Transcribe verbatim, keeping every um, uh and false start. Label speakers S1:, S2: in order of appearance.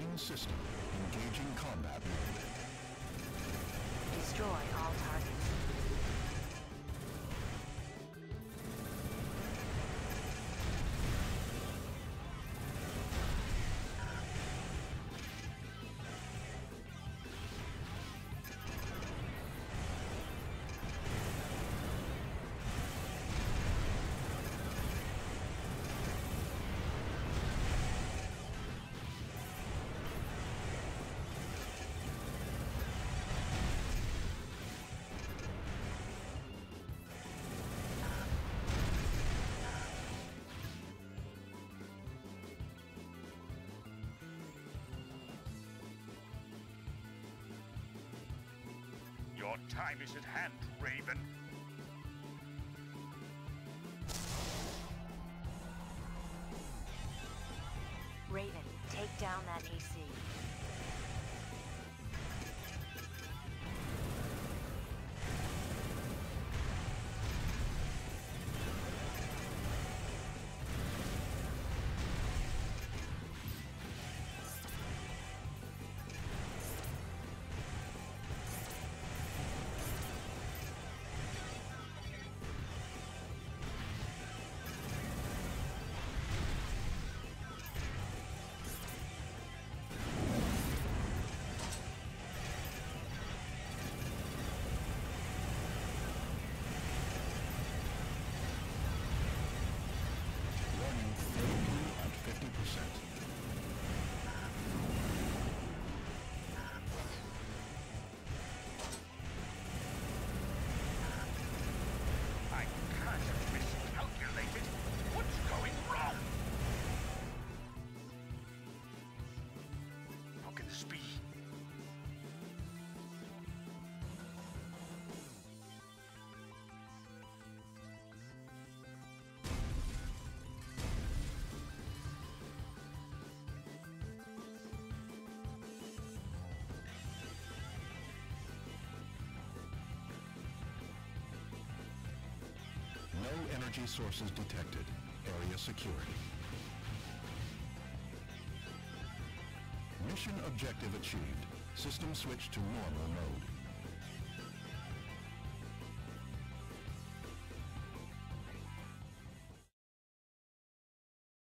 S1: Main system engaging combat mode.
S2: Destroy all targets.
S3: Your time is at hand, Raven.
S2: Raven, take down that A C.
S1: No energy sources detected. Area security. Mission objective achieved. System switch to normal mode.